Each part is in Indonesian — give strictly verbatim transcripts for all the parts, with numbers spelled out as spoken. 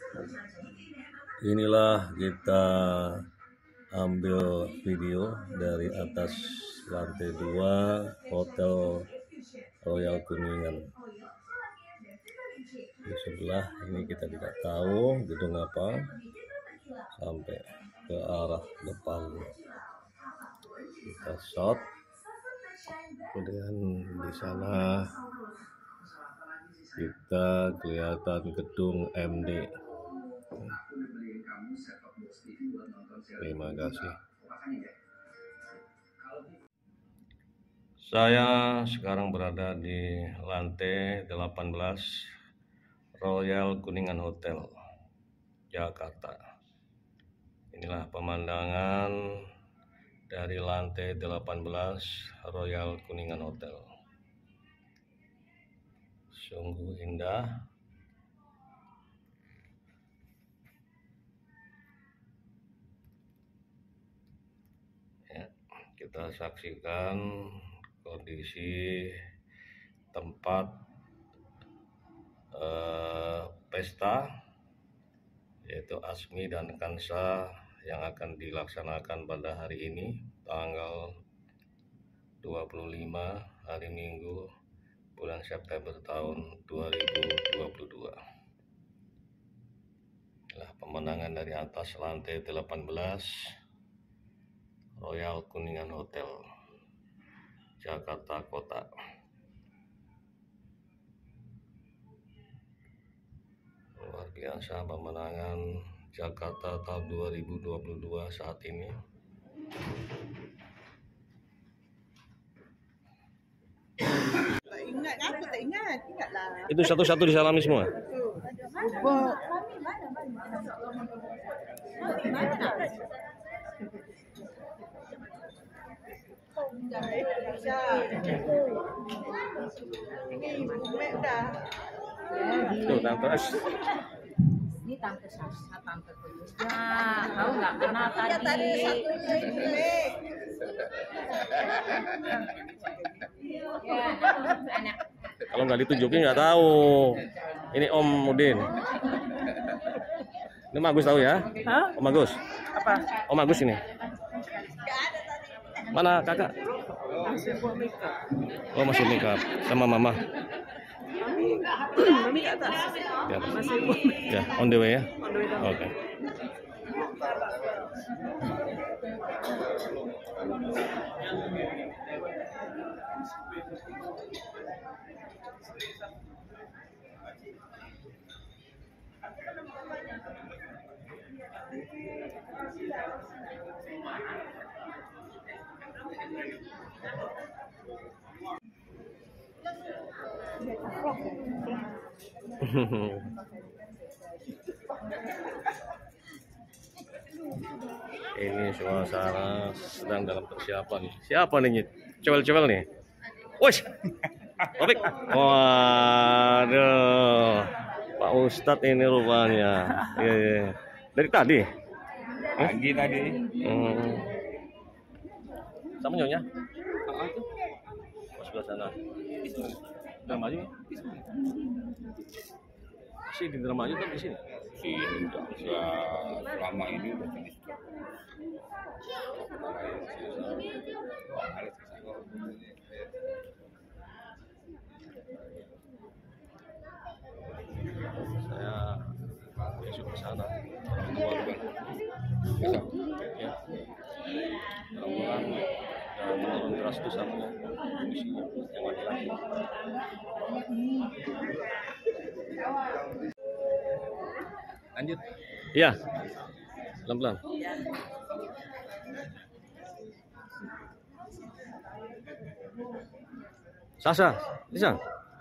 Inilah kita ambil video dari atas lantai dua Hotel Royal Kuningan. Di sebelah ini kita tidak tahu gedung apa, sampai ke arah depan kita shot. Kemudian di sana kita kelihatan gedung M D. Terima kasih. Saya sekarang berada di lantai delapan belas Royal Kuningan Hotel, Jakarta. Inilah pemandangan dari lantai delapan belas Royal Kuningan Hotel. Sungguh indah. Kita saksikan kondisi tempat eh, pesta, yaitu Asmi dan Kansa yang akan dilaksanakan pada hari ini, tanggal dua puluh lima hari Minggu bulan September tahun dua ribu dua puluh dua. Inilah pemandangan dari atas lantai delapan belas Royal Kuningan Hotel, Jakarta Kota. Luar biasa pemandangan Jakarta tahun dua ribu dua puluh dua saat ini. Tak ingat apa, tak ingat. Ingatlah. Itu satu-satu disalami semua. Tuh, tante S. Ini tante Sasa, tante Tuyus. Nah, tahu nggak kenal tadi. Ya, anak. Kalau nggak ditunjukin nggak tahu. Ini Om Udin. Ini Om Agus tahu ya? Hah? Om Agus. Apa? Om Agus ini. Mana kakak? Masih buat makeup. Oh, masih makeup sama mama. Mami, mami kat atas. Di atas. Masih buat makeup. Ya, on the way ya. On the way down. Oke. Ini suasana sedang dalam persiapan. Siapa nih? Cewel-cewel nih. Wih, Topik. Waduh, Pak Ustadz ini rupanya. Iya, iya. Dari tadi? Pagi tadi. Hmm. Sama nyonya? Oh, sebelah sana. Udah maju ya? Masih di Indramayu kan di sini? Si udah udah selama ini udah jenis. Saya besok ke sana. Besok. Ya. Mudah-mudahan dan menurun drastis sama kondisinya yang laki-laki. Lanjut. Iya. Pelan-pelan. Sasa, bisa?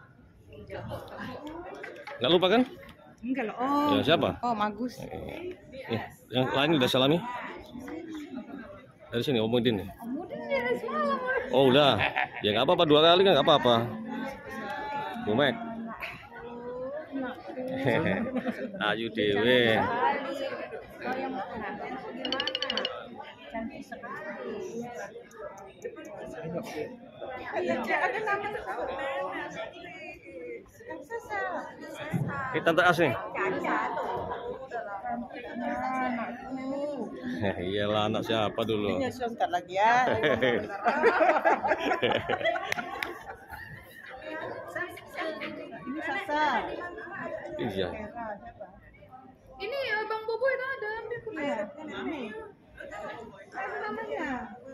Nggak lupa kan? Enggak loh. Oh. Ya, siapa? Oh, Agus. Eh, eh, yang lain udah salami? Dari sini, Om Udin nih. Oh, udah. Ya nggak apa-apa, dua kali kan nggak apa-apa. Bumek. Ayu dewe. Cantik sekali. Ada nama Ini Tante As nih. Caca tuh. anakku. Iyalah, anak siapa dulu? Ini sebentar lagi ya. Ini Sasa. Iya. Ini Bang Bobo itu ada ambil punya. Iya, ini. Apa namanya?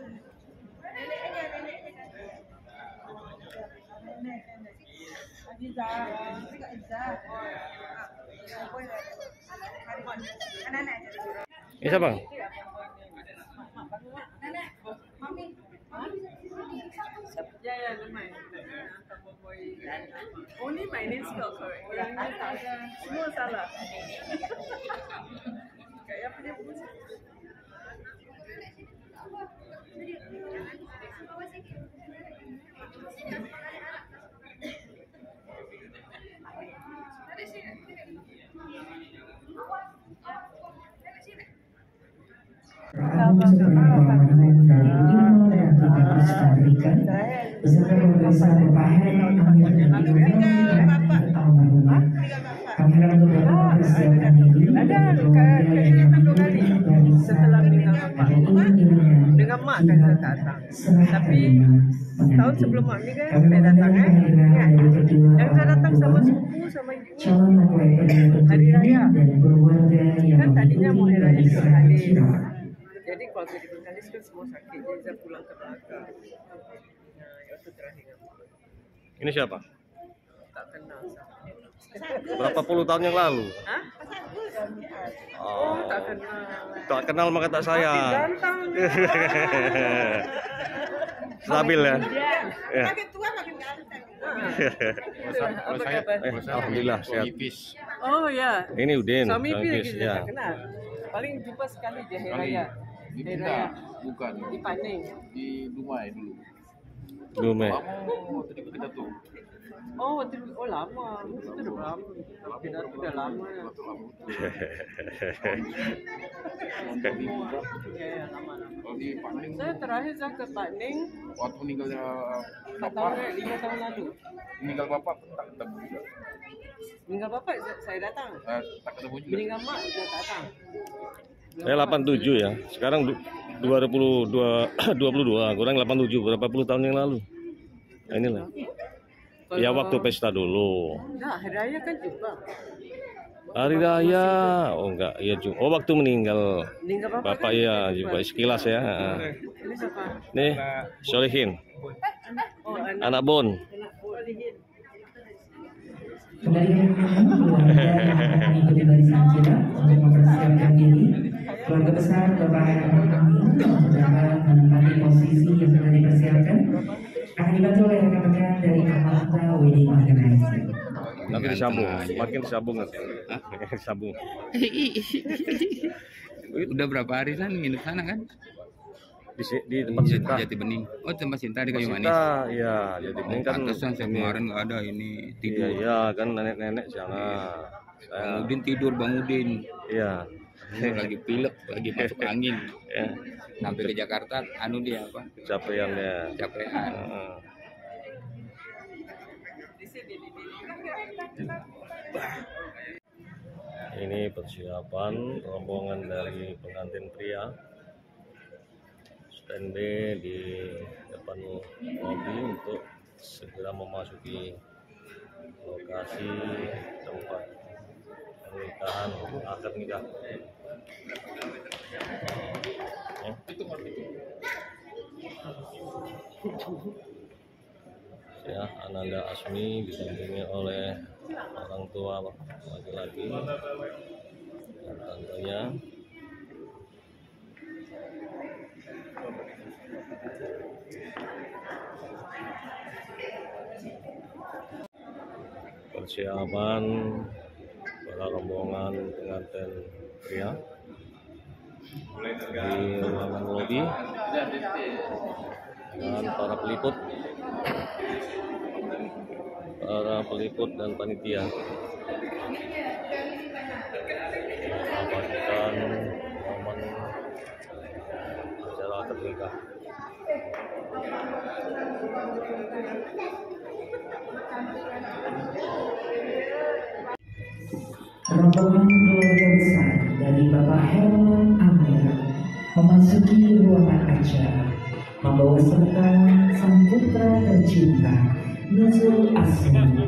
Aziza, Aziza. Ini siapa? Only my name spell correct. Semua salah. Kayak punya musik. Setelah meninggal bapak dengan mak kan saya datang, tapi tahun sebelum mak meninggal saya datang eh ingat yang saya datang sama sepupu sama ibu hari raya kan tadinya mau hari raya di Bengkalis, jadi keluarga di Bengkalis kan semua sakit jadi saya pulang ke Melaka. Nah itu terakhir. Ini siapa? Tak kenal siapa. Berapa puluh tahun yang lalu? Hah? Oh, Tak kenal. tak kenal maka tak sayang. Ganteng. Stabil ya. Ya. Makin tua makin ganteng. Kalau saya, Eh, alhamdulillah sehat. Ipis. Oh ya. Ini Udin, Suami Suami pilih Pis, kita ya. tak kenal. Paling jumpa sekali di hari Kali raya. di Hari Bunda, raya bukan di Paning. di Dumai dulu. Dume. Kamu tadi kita tuh. Oh, waktu itu oh lama. Itu udah lama. Kita tuh udah lama ya. Di Bunda, Iya, ya, lama-lama. kalau di Paning, Saya terakhir saya ke Paning waktu meninggalnya empat tahun, bapak, eh, lima tahun lalu. meninggal bapak pun tak ketemu juga. Meninggal bapak saya- saya datang. Eh, tak ketemu juga. Meninggal mak saya datang. Saya delapan puluh tujuh ya. Sekarang du- dua puluh dua dua puluh dua kurang delapan puluh tujuh berapa puluh tahun yang lalu. Nah, inilah. Ya waktu pesta dulu. Nah, hari raya kan juga. Hari raya. Oh enggak, iya juga. Oh waktu meninggal Meninggal bapak, Bapak kan? ya juga sekilas ya. Ini siapa? Nih, Solihin, Oh, anak anak Bon. anak Solihin. Kembali kami keluarga yang akan mengikuti barisan kirap untuk mempersiapkan diri. Keluarga besar Bapak Harapan kami untuk dapat menempati posisi yang sudah dipersiapkan akan dibantu oleh rekan-rekan dari Amalta Wedding Organizer. Nanti disambung, makin disambung nanti. Disambung. Udah berapa hari kan nginep sana kan? Di, si- di tempat Jati, Sinta. Jati Bening. Oh tempat Sinta di Kayu Manis. Sinta, iya. Jadi Oh, ini kan pantesan saya ini. kemarin nggak ada ini Iya, tidur. iya kan nenek-nenek sana. Bang Saya, Udin tidur, Bang Udin. iya. Ini lagi pilek, lagi masuk angin. Ya, Sampai ke Jakarta, anu dia apa? capaiannya. Capean. Heeh. Ini persiapan rombongan dari pengantin pria. Standby di depan lobi untuk segera memasuki lokasi tempat pernikahan akad nikah. Ya, Ananda Asmi didampingi oleh orang tua laki-laki dan tantenya. Persiapan para rombongan pengantin pria di ruangan lobi dengan para peliput para peliput dan panitia mengabadikan momen acara akad nikah. Rombongan keluarga besar dari dari Bapak Herman Amir memasuki ruangan acara, membawa serta sang putra tercinta Nuzul Asmi.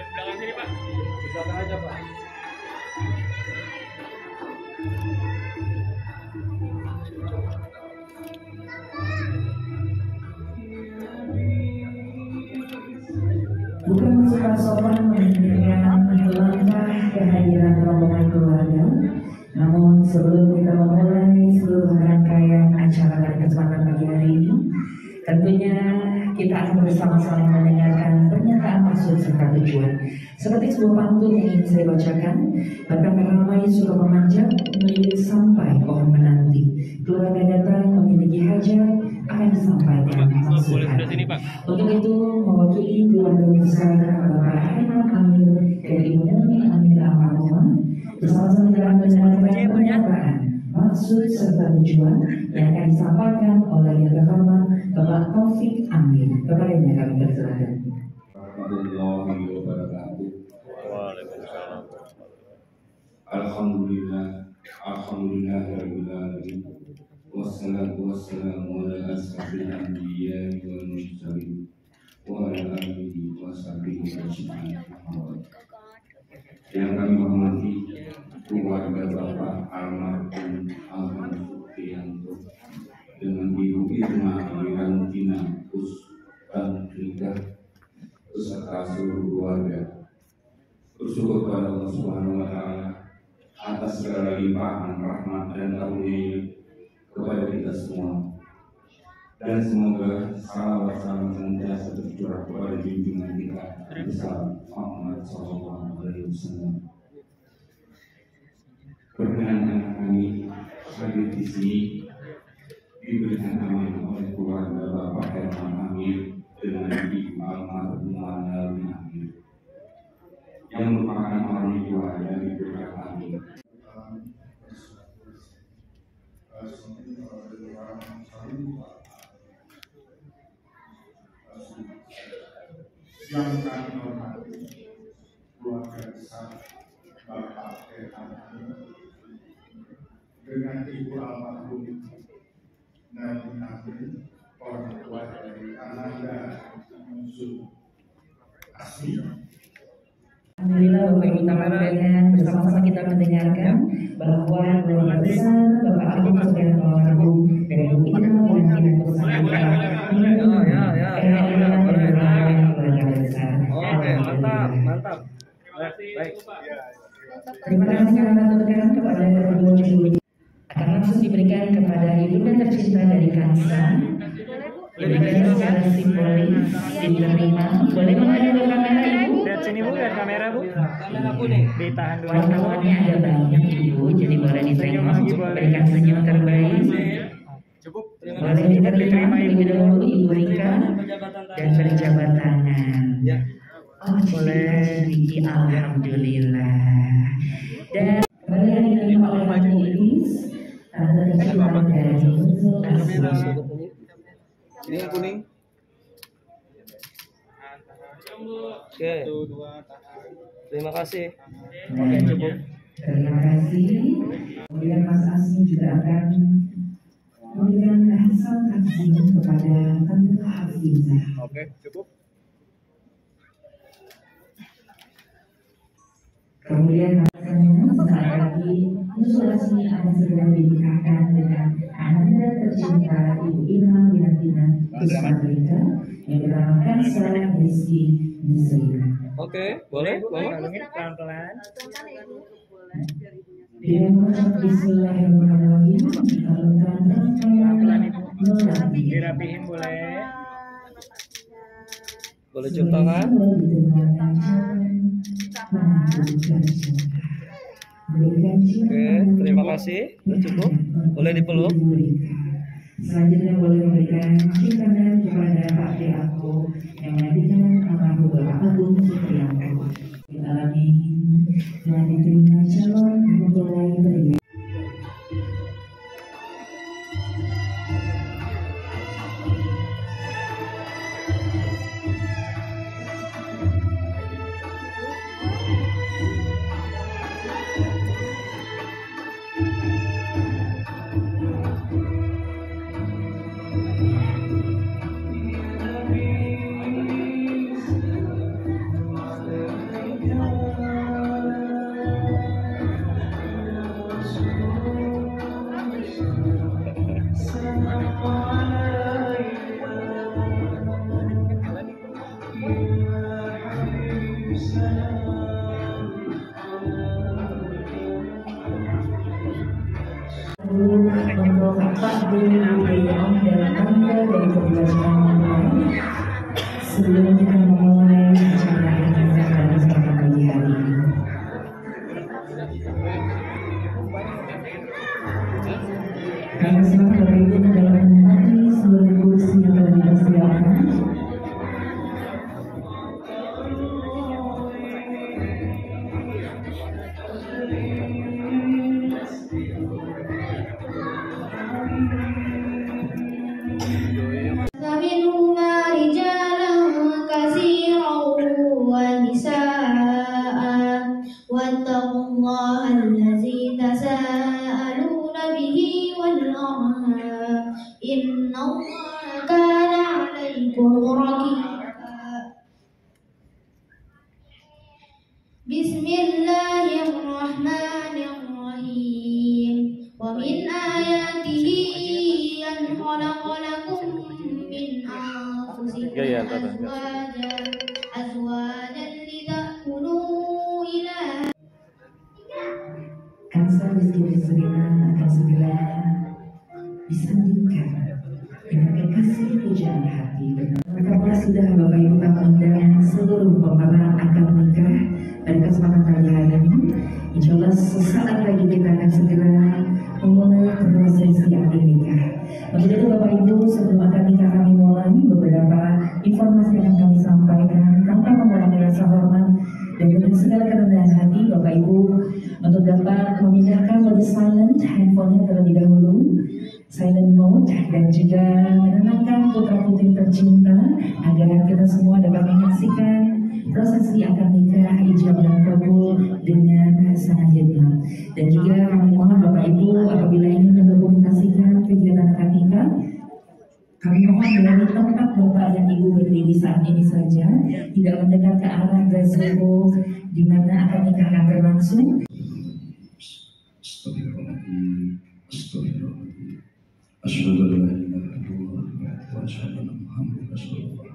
Bukan suka sopan menunjukkan langkah kehadiran rombongan keluarga, namun sebelum kita memulai seluruh rangkaian acara pada kesempatan pagi hari ini, tentunya kita akan bersama-sama mendengarkan pernyataan maksud serta tujuan. Seperti sebuah pantun yang ingin saya bacakan, bahkan ramai suka memanjat melirik sampai pohon menanti. Keluarga datang memiliki hajat akan disampaikan maksud hati. Untuk itu mewakili keluarga besar Bapak Herman Amir dari Ibu Neni Amir Almarhumah bersama-sama dalam menyampaikan pernyataan maksud serta tujuan yang akan disampaikan oleh yang terhormat Bapak Taufik Amir. Kepadanya kami persilakan. Warahmatullahi wabarakatuh. Waalaikumsalam. Alhamdulillah, alhamdulillahirabbil alamin. Wassalatu wassalamu ala asyrafil anbiya'i wal mursalin wa ala alihi wa sahbihi ajma'in. Yang kami hormati keluarga Bapak almarhum Alman Supriyanto dengan Ibu Irma Wirantina Us dan Rika beserta seluruh keluarga, bersyukur kepada Allah Subhanahu wa Ta'ala atas segala limpahan rahmat dan karunia kepada kita semua, dan semoga salawat salam senantiasa tercurah kepada junjungan kita besar Muhammad Sallallahu Alaihi Wasallam. Perkenankan kami hadir di sini diberikan amanah oleh keluarga Bapak Herman Amir dengan Ibu Almarhumah Nalmi Amir yang merupakan orang tua dari putra kami. Yang kami hormati keluarga besar Bapak Herman Amir dengan Ibu Almarhum Nalmi Amir, orang tua dari Ananda Nuzul Asmi. Alhamdulillah Bapak Ibu tamu sekalian, bersama-sama kita mendengarkan bahwa keluarga besar Bapak Agung Supriyanto Almarhum dari Ibu Irma Wirantina bersama Ya, ya, ya, ya, keluarga besar. Oke, mantap, mantap. Baik. Terima kasih kami aturkan kepada kedua juri. Akan langsung diberikan kepada ibunda tercinta dari Kansa. Diberikan secara simbolis, diterima. Boleh menghadap ke kamera Ibu? Lihat sini Bu, lihat kamera Bu. Kamera kuning. Ditahan dulu. Warna-warnanya ada banyak Ibu, jadi boleh ditengok. Berikan senyum terbaik. Cukup. Boleh diterima Ibu dahulu Ibu Rika dan berjabat tangan. Oh, boleh. Alhamdulillah. Dan kembali yang diterima oleh Pak Iis, tante tercinta dari Nuzul Asmi. Ini yang kuning. Oke. Terima kasih. Oke, cukup. Terima kasih. Kemudian Mas Asmi juga akan memberikan hasil kajian kepada Tante Hafizah. Oke, cukup. Kemudian rasanya sesaat lagi Nuzul Asmi akan segera dinikahkan dengan Ananda tercinta Ibu Irma Wirantina Kusmadrika yang bernama Kansa Rizky Nisrina. Oke, boleh, boleh. Pelan-pelan. Dengan mengucap Bismillahirrahmanirrahim, dikalungkan rangkaian melati. Dirapihin boleh. Boleh cium tangan. Oke, terima kasih. Cukup. Boleh dipeluk. Selanjutnya boleh memberikan ciuman kepada Pak D. Aku yang menggantikan almarhum Bapak Agung Supriyanto. Amin. Dan diterima calon mempelai pria. untuk Pak Bu Om dan Tante dari kedua calon mempelai. Sebelum kita memulai acara yang kita pada kesempatan pagi hari ini, kami silakan Bapak Ibu dalam menempati seluruh kursi yang telah dipersiapkan. Bismillahirrahmanirrahim. Wa min ayatihi an khalaqa lakum min anfusikum azwajan azwajan litakunu ila. Kansa Rizky Rizrina akan segera disandingkan dengan kekasih pujaan hati. Mereka sudah Bapak Ibu mengundang seluruh pemeran akad nikah pada kesempatan pagi hari ini. Insya Allah sesaat lagi kita akan segera memulai prosesi akad nikah. Untuk itu Bapak Ibu, sebelum akad nikah kami mulai, beberapa informasi akan kami sampaikan tanpa mengurangi rasa hormat dan dengan segala kerendahan hati Bapak Ibu untuk dapat memindahkan mode silent handphonenya terlebih dahulu, silent mode, dan juga menenangkan putra putri tercinta agar kita semua dapat menyaksikan prosesi akad nikah ijab dan kabul dengan sangat hikmat. Dan juga kami mohon Bapak Ibu apabila ingin mendokumentasikan kegiatan akad nikah, kami mohon dari tempat Bapak dan Ibu berdiri saat ini saja, tidak mendekat ke arah gazebo di mana akad nikah akan berlangsung. Astagfirullahaladzim, astagfirullahaladzim. Asyhadu an la ilaha illallah wa asyhadu anna Muhammadan Rasulullah.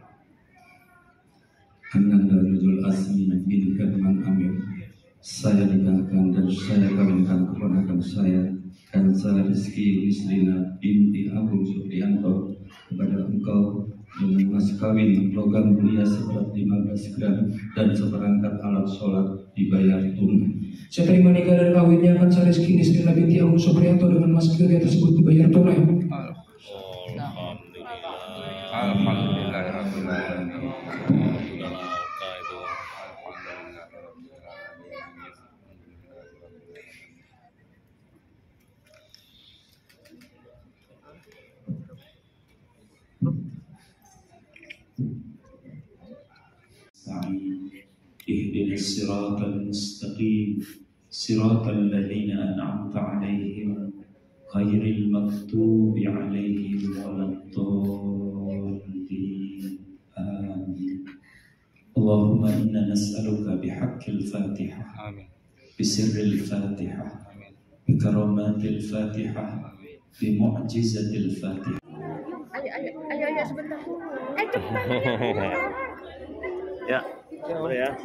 Ananda Nuzul Asmi bin Herman Amir. Saya nikahkan dan saya kawinkan keponakan saya Kansa Rizky Rizrina binti Agung Supriyanto kepada engkau dengan mas kawin logam mulia seberat lima belas gram dan seperangkat alat sholat dibayar tunai. Saya terima nikah dan kawinnya Kansa Rizky Rizrina binti Agung Supriyanto dengan mas kawin tersebut dibayar tunai. Alhamdulillahirrahmanirrahim. Ihdinas siratal mustaqim siratal ladzina an'amta 'alaihim ghairil maghdubi 'alaihim waladdallin. Amin. Allahumma inna nas'aluka bihaqqil Fatihah. Amin. Bisirril Fatihah. Amin. Bikaramatil Fatihah. Bimu'jizatil Fatihah. Ayo ayo ayo ayo sebentar. Eh cepetan. Ya, boleh ya.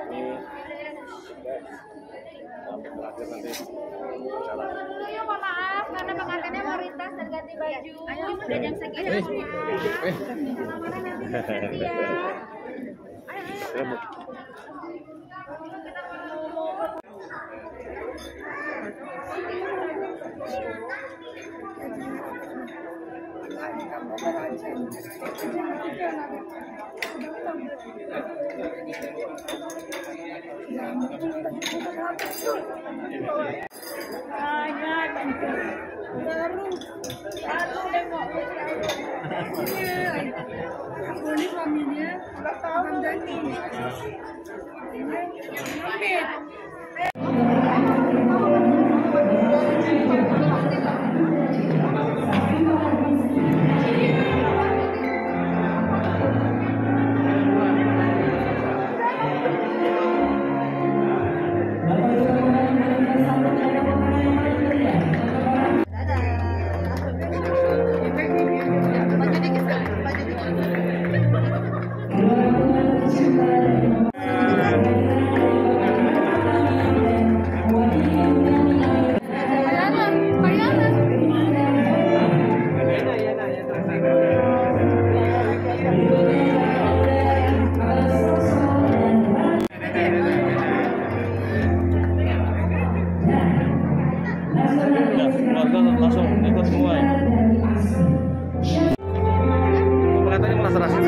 Nanti Ya, maaf karena pengantinnya mau lintas dan ganti baju. Ayo, udah jam segini. Eh. Nanti ya. Ayo, ayo. Ini suaminya akan ganti. keluarga langsung ikut semua ya. Kelihatannya merasa rasa.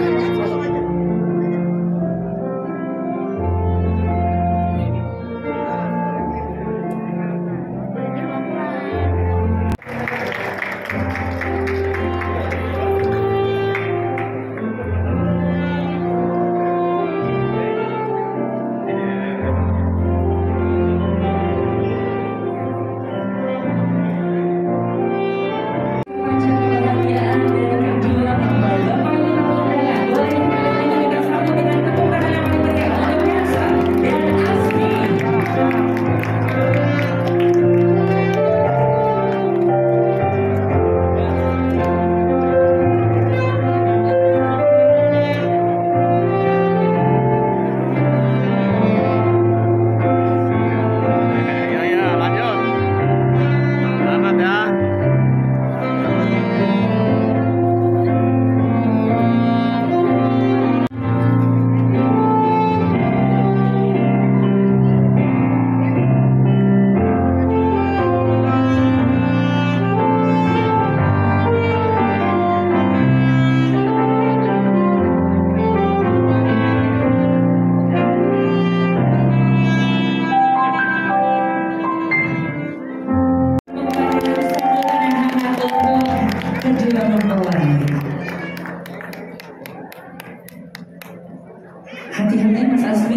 Hati-hati Mas Asmi.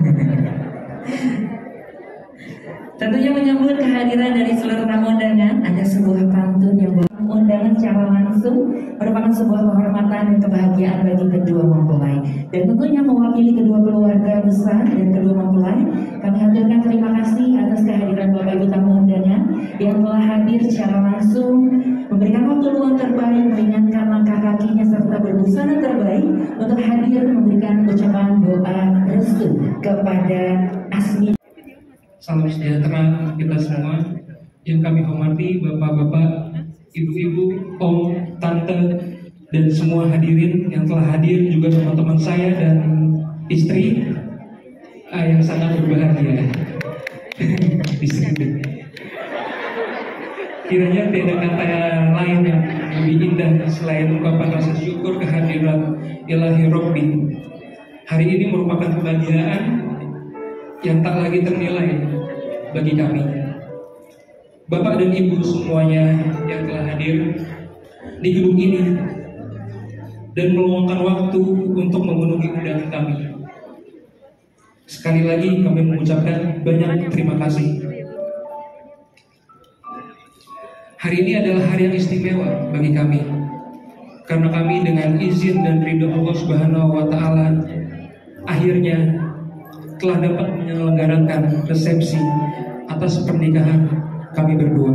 Tentunya menyambut kehadiran dari seluruh tamu undangan, ada sebuah pantun yang undangan secara langsung merupakan sebuah kehormatan dan kebahagiaan bagi kedua mempelai. Dan tentunya mewakili kedua keluarga besar dan kedua mempelai, kami haturkan terima kasih atas kehadiran Bapak Ibu tamu undangan yang telah hadir secara langsung, memberikan waktu luang terbaik, meringankan langkah kakinya serta berbusana terbaik untuk hadir memberikan ucapan doa restu kepada Asmi. Salam sejahtera kita semua yang kami hormati, bapak-bapak, ibu-ibu, om, tante, dan semua hadirin yang telah hadir, juga teman-teman saya dan istri ah, yang sangat berbahagia. Istri. Kiranya tidak kata lain yang lebih indah selain ungkapan rasa syukur kehadiran Ilahi Robbi. Hari ini merupakan kebahagiaan yang tak lagi ternilai bagi kami. Bapak dan Ibu semuanya yang telah hadir di gedung ini dan meluangkan waktu untuk memenuhi undangan kami. Sekali lagi kami mengucapkan banyak terima kasih. Hari ini adalah hari yang istimewa bagi kami, karena kami dengan izin dan ridho Allah Subhanahu wa Ta'ala akhirnya telah dapat menyelenggarakan resepsi atas pernikahan kami berdua.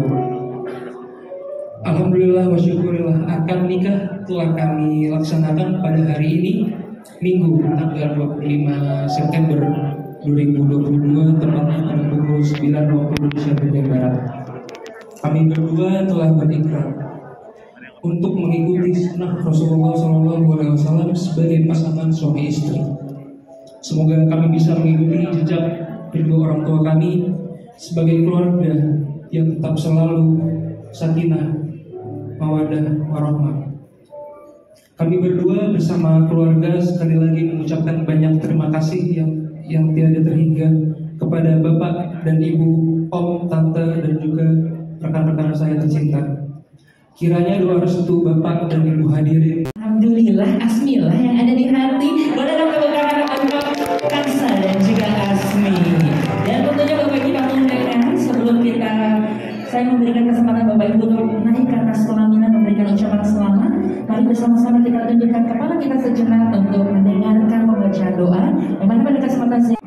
Alhamdulillah wa syukurillah, akad nikah telah kami laksanakan pada hari ini, Minggu tanggal dua puluh lima September dua ribu dua puluh dua, tepatnya pada pukul sembilan waktu Indonesia bagian Barat. Kami berdua telah berikrar untuk mengikuti sunnah Rasulullah shallallahu alaihi wasallam sebagai pasangan suami istri. Semoga kami bisa mengikuti jejak kedua orang tua kami sebagai keluarga yang tetap selalu sakinah, mawaddah, warahmah. Kami berdua bersama keluarga sekali lagi mengucapkan banyak terima kasih yang yang tiada terhingga kepada Bapak dan Ibu, Om, Tante, dan juga rekan-rekan saya tercinta. Kiranya doa restu Bapak dan Ibu hadirin. Alhamdulillah, Asmilah yang ada di hati. Boleh dong tepuk tangan untuk Kansa dan juga Asmi. Dan tentunya Bapak Ibu tamu undangan, sebelum kita saya memberikan kesempatan Bapak Ibu untuk naik ke atas pelaminan memberikan ucapan selamat, mari bersama-sama kita tunjukkan kepala kita sejenak untuk mendengarkan pembacaan doa. Yang mana pada kesempatan saya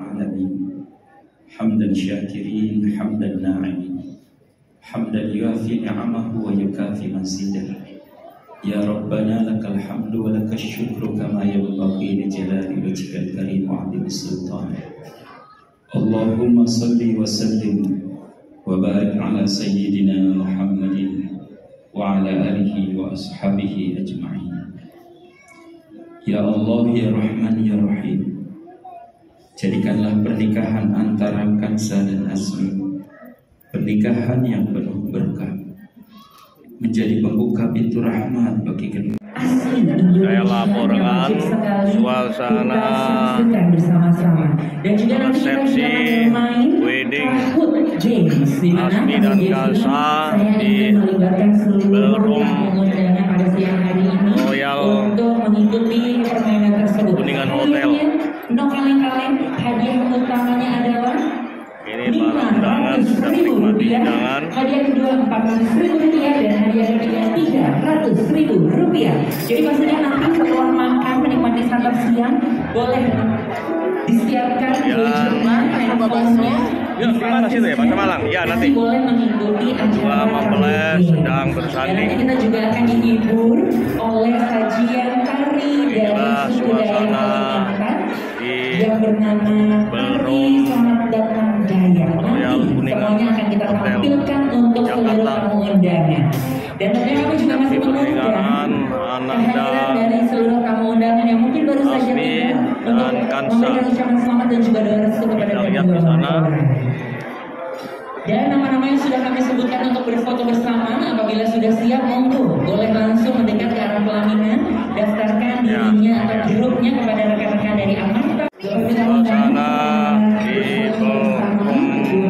hamdan syakirin, hamdan na'imin, hamdan yuafi ni'amahu wa yukafi mazidah. Ya Rabbana lakal hamdu wa lakal syukru kama yanbaghi li jalali wajhikal karim wa 'azimi sultan. Allahumma salli wa sallim wa barik ala sayyidina Muhammadin wa ala alihi wa ashabihi ajma'in. Ya Allah, ya Rahman, ya Rahim, jadikanlah pernikahan antara Kansa dan Asmi pernikahan yang penuh berkah, menjadi pembuka pintu rahmat bagi kedua. Saya laporkan suasana resepsi wedding Asmi dan Kalsa di Ballroom Royal Kuningan Hotel. Ini para undangan sedang menikmati hidangan. Hadiah kedua empat ratus ribu rupiah dan hadiah ketiga tiga ratus ribu rupiah. Jadi maksudnya nanti setelah makan menikmati santap siang boleh disiapkan baju, handphonenya. Ya, di mana situ ya, Pak Malang? Ya, nanti. Boleh mengikuti acara mempelai sedang bersanding. Dan kita juga akan dihibur oleh sajian tari dari suku daerah Kalimantan yang bernama Tari Selamat Datang Dayak. Nanti semuanya akan kita tampilkan untuk seluruh tamu undangan. Dan tentunya kami juga masih mengundang kehadiran dari seluruh tamu undangan yang mungkin baru saja tiba untuk memberikan ucapan selamat dan juga doa restu kepada kedua orang. Dan nama-nama yang sudah kami sebutkan untuk berfoto bersama, apabila sudah siap, monggo boleh langsung mendekat ke arah pelaminan, daftarkan dirinya atau grupnya kepada rekan-rekan dari Amanita. Suasana di Ballroom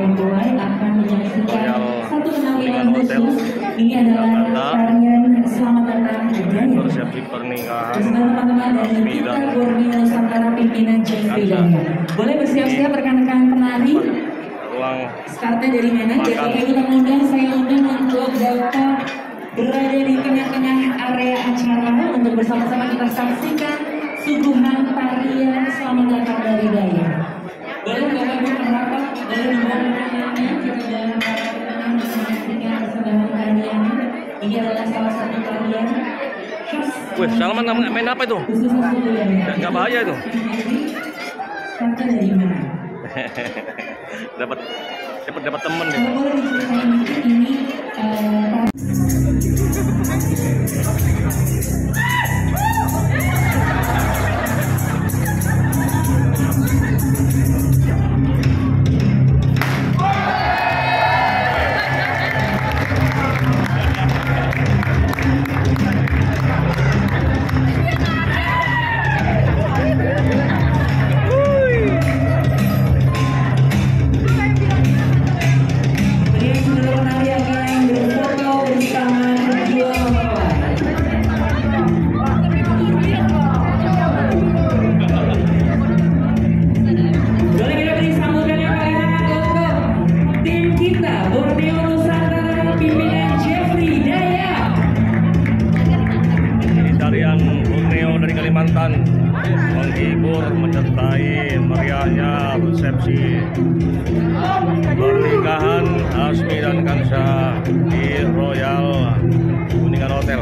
Royal Kuningan Hotel ini adalah tarian Selamat Datang Dayak. Resepsi pernikahan teman-teman dari kita Borneo Nusantara pimpinan Jeffrey Dayak. Boleh bersiap-siap rekan-rekan penari. Startnya dari mana? Jadi kita undang, saya undang untuk dapat berada di tengah-tengah area acara untuk bersama-sama kita saksikan suguhan tarian Selamat Datang dari Dayak. Boleh Bapak Ibu merapat, boleh dibangunkannya, kita jangan menyaksikan persembahan tarian. Ini adalah salah satu tarian khas. Wih, Salman main apa itu? Gak bahaya itu. Startnya dari mana? dapat dapat dapat temen deh. Ini uh, Kalimantan menghibur menyertai meriahnya resepsi pernikahan Asmi dan Kansa di Royal Kuningan Hotel.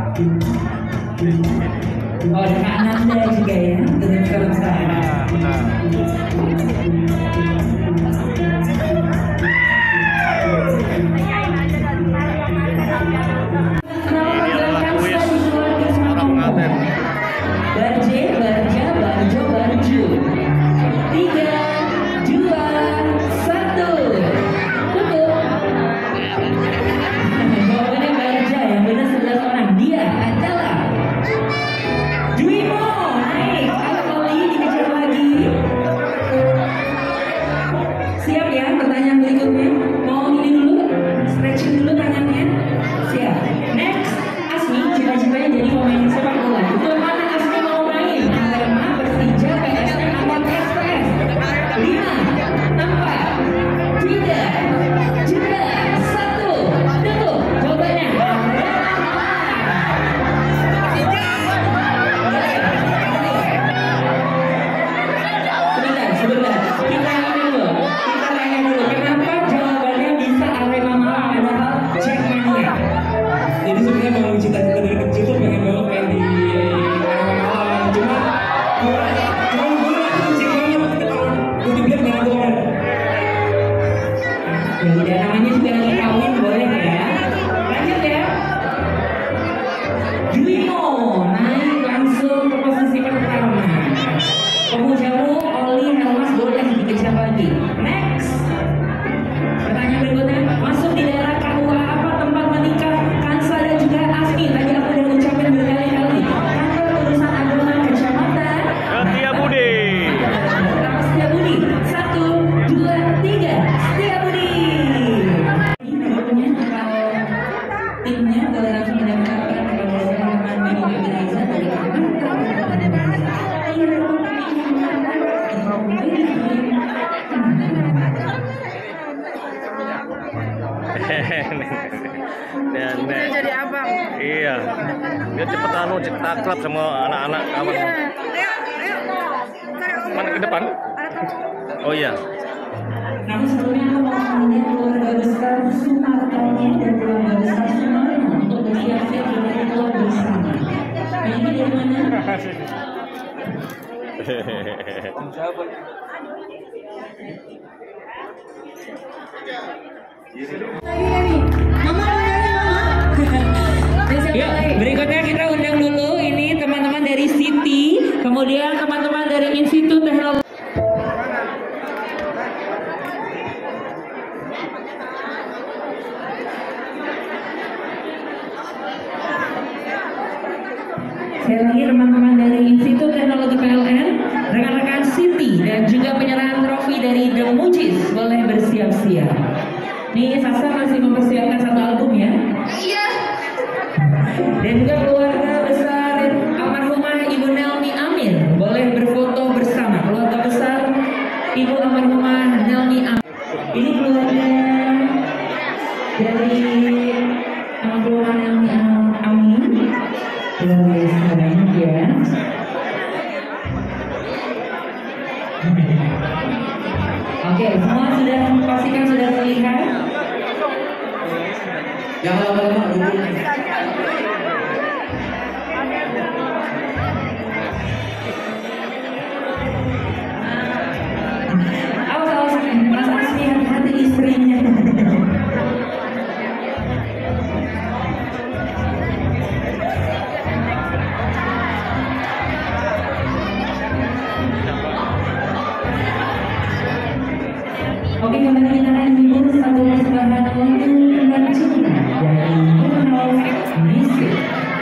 Oh, Kak Nanda juga ya, dengan Kansa. Nah, benar. Ini adalah kuis para pengantin. Barje, barja, barjo, barju. Tiga, dua, satu. Tutup. Jawabannya barja, yang benar sebelas orang. Dia adalah Dwimo. Naik, ayo kali dikejar lagi. Siap ya, pertanyaan berikutnya. Mau ini dulu, stretching dulu tangannya. Siap. Next, Asmi, cita-citanya jadi pemain sepak bola. Itu mana Asmi mau main? Arema, Persija, P S M, atau Express? Lima, empat, tiga, dua, satu. Tutup. Jawabannya. Sebentar, sebentar. Kita tanya dulu. Kita tanya dulu. Kenapa jawabannya bisa Arema Malang padahal Jackmania? Jadi sebenarnya mau cita-cita dari kecil tuh pengen banget main di Malang, cuma gue cuma gue Jackmania waktu itu gue dibilang jangan bohong. Ya udah, namanya juga lagi kawin, boleh ya? Lanjut ya. Dwimo naik langsung ke posisi pertama. Pemujamu Oli Helmas boleh dikejar lagi. Next. Pertanyaan berikutnya, masuk di daerah K U A Dia jadi abang. Iya. Dia cepet anu, cepet akrab sama anak-anak kawan. Ayo, ayo. Mana ke depan? Oh iya. Namun sebelumnya aku mau mengundang keluarga besar Sumartonya dan keluarga besar Sumarno untuk bersiap-siap berkumpul bersama. Ini dari mana? Yuk, berikutnya kita undang dulu ini teman-teman dari Siti, kemudian teman-teman dari Institut Teknologi. Sekali lagi teman-teman dari Institut Teknologi P L N, rekan-rekan Siti dan juga penyerahan trofi dari The Mujis boleh bersiap-siap. Nih Sasa masih mempersiapkan satu album ya. Iya. Dan juga keluarga besar almarhumah Ibu Nelmi Amir boleh berfoto bersama. Keluarga besar Ibu almarhumah Nelmi Amir. Ini keluarga dari almarhumah Nelmi Amir. Luar biasa banyak ya. Oke, semua sudah pastikan sudah terlihat. Jangan lama-lama. Awas, awas, Mas Asmi hati-hati istrinya. Oke, kembali kita akan menghibur satu persembahan lagu tentang cinta dari Moonhouse Music.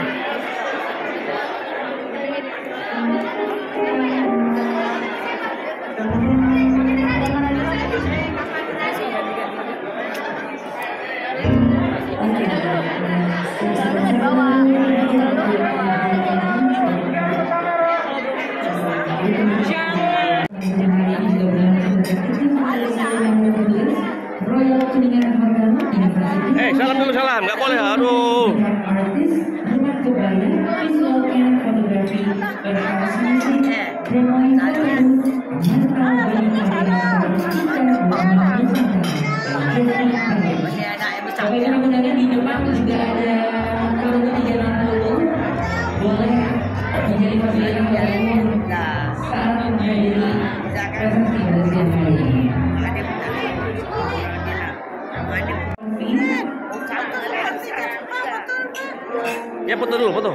Eh, salam dulu salam, nggak boleh, aduh. Oke, kemudian di depan juga ada kelompok tiga enam puluh boleh menjadi fasilitas umum saat menghadiri presentasi pada siang hari ini. Ya foto dulu, foto.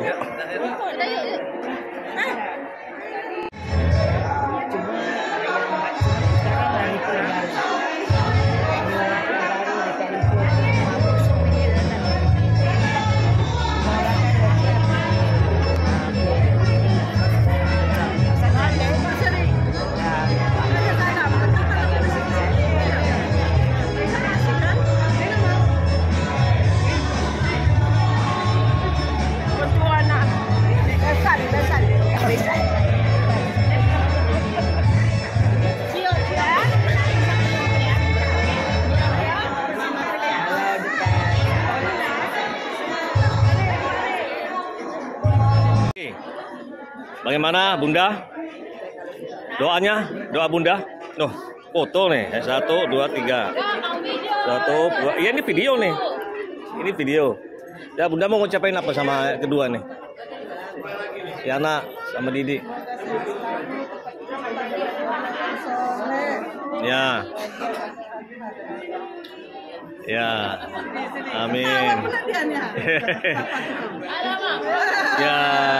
Bagaimana Bunda? Doanya, doa Bunda. Nuh, foto nih. Satu, dua, tiga. Satu, dua. Iya ini video nih. Ini video. Ya Bunda mau ngucapin apa sama kedua nih? Yana sama Didi. Ya. Ya. Amin. Ya.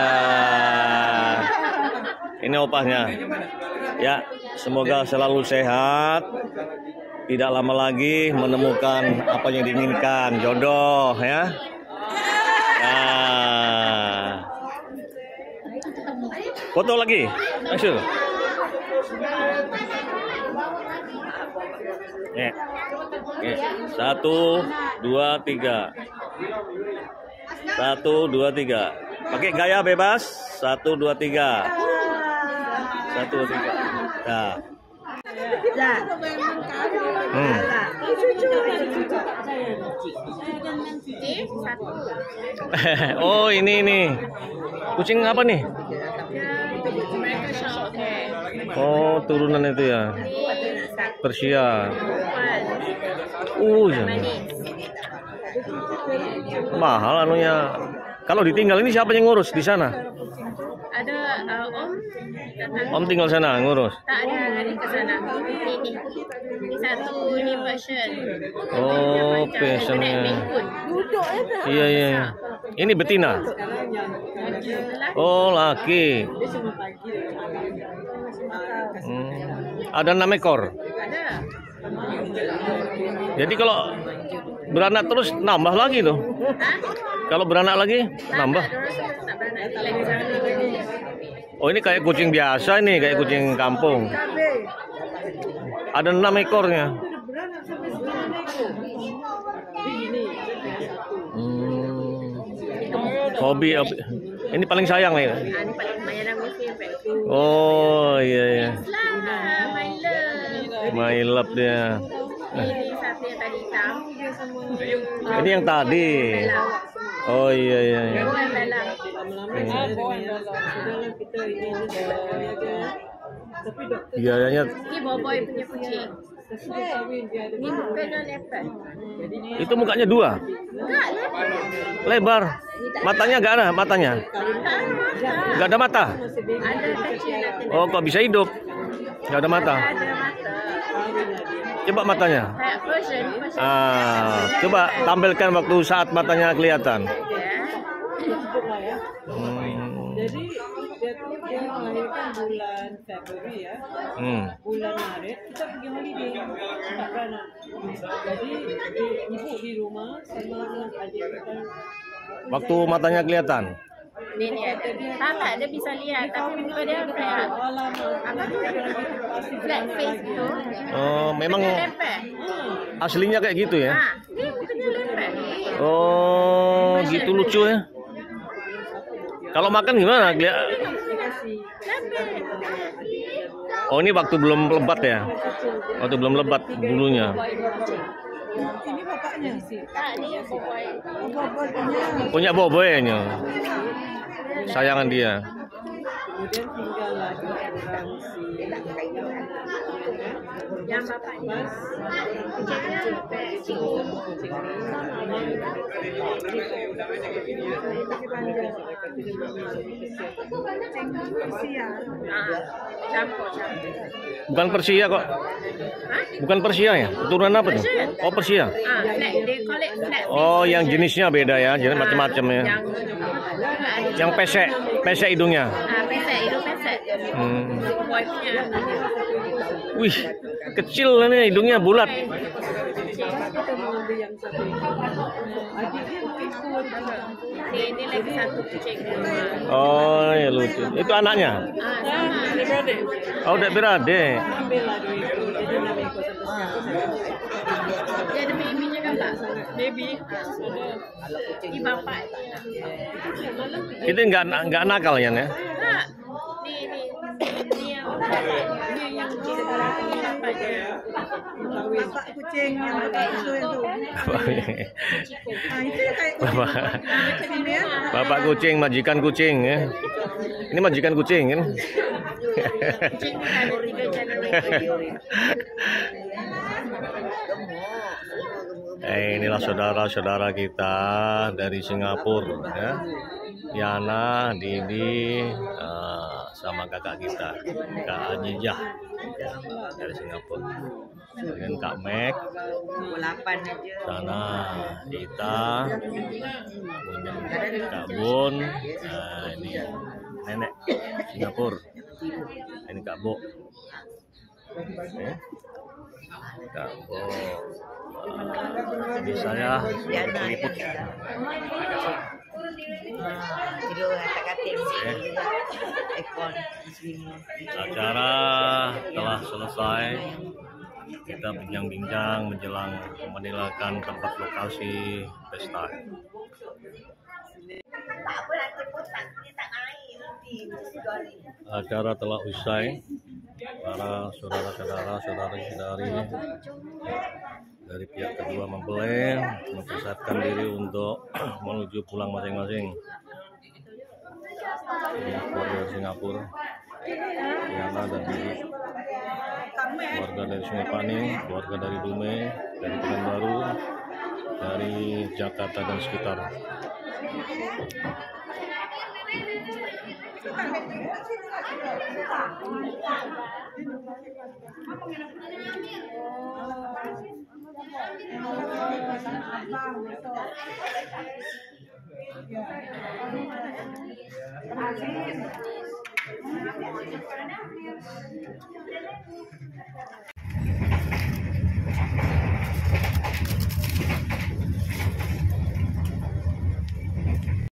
Ini opahnya. Ya, semoga selalu sehat. Tidak lama lagi menemukan apa yang diinginkan, jodoh ya. Ya. Foto lagi. Langsung. Nih. Nih. Satu, dua, tiga. Satu, dua, tiga. Pakai gaya bebas. Satu, dua, tiga. Satu, dua, tiga. Nah. Hmm. Kucing satu. Oh ini ini kucing apa nih? Mereka short hair. Oh turunan itu ya. Persia. Uh, mahal anunya. Kalau ditinggal ini siapa yang ngurus di sana? Ada uh, om. Om tinggal sana ngurus. Tak ada hari ke sana. Ini. Ini satu ini Persian. Oh, passionnya. Iya iya. Ini betina. Oh laki. Hmm. Ada enam ekor. Ada. Jadi kalau beranak terus nambah lagi tuh. Kalau beranak lagi nambah. Oh ini kayak kucing biasa nih, kayak kucing kampung. Ada enam ekornya. Hmm. Hobi, ini paling sayang nih. Oh iya iya. My love dia. Ini yang tadi. Oh iya iya. iya. Biayanya. Ini boboy punya kucing. Ini mukanya lebar. Itu mukanya dua. Enggak lebar. Lebar. Matanya enggak ada matanya. Enggak ada mata. Ada kecil. Oh kok bisa hidup? Enggak ada mata. Ada mata. Coba matanya. Kayak Persian. Ah, coba tampilkan waktu saat matanya kelihatan. Hmm. Jadi dia tuh dia melahirkan bulan Februari ya. Hmm. Bulan Maret kita pergi holiday tak beranak. Jadi ibu di rumah sama adik kita. Waktu matanya kelihatan. Ini dia. Tak dia bisa lihat tapi muka dia kayak apa tuh? Flat face gitu. Oh, memang aslinya kayak gitu ya? Nah, ini mukanya lebar. Oh, gitu lucu ya. Kalau makan gimana? Oh, ini waktu belum lebat ya? Waktu belum lebat bulunya. Ini bapaknya sih. Ah, ini boboy. Punya boboynya. Sayangan dia. Kemudian tinggal lagi orang si yang bapaknya. Bukan Persia kok. Bukan Persia ya? Keturunan apa tuh? Oh Persia. Oh yang jenisnya beda ya, jenis macam-macam ya. Yang pesek, pesek hidungnya. Pesek, hidung pesek. Hmm. Wih, kecil nih hidungnya bulat. Ini lagi satu kucing. Oh ya lucu. Itu anaknya? Oh udah beradik. Dia ada babynya kan Pak? Baby. Ini bapak. Itu enggak enggak nakal ya? Nih Ini ini ini yang ini yang ini bapaknya. bapak kucing yang bapak itu itu. Nah itu kayak Bapak, bapak kucing, majikan kucing ya. Ini majikan kucing kan? Kucing ada tiga generasi. Eh, inilah saudara-saudara kita dari Singapura ya. Yana, Didi, uh, sama kakak kita, Kak Anijah ya, dari Singapura. Kemudian Kak Mek, sana Dita, kemudian Kak Bun, nah ini nenek Singapura, ini Kak Bo, eh, Kak Bo. Jadi saya meliput. Acara telah selesai. Kita bincang-bincang menjelang menilaikan tempat lokasi pesta. Acara telah usai. para saudara-saudara, saudari-saudari dari pihak kedua mempelai mempersiapkan diri untuk menuju pulang masing-masing. Ini keluarga dari Singapura, Yana dan Bibi, keluarga dari Sungai Paning, keluarga dari Dumai, dari Pekanbaru, dari Jakarta dan sekitar.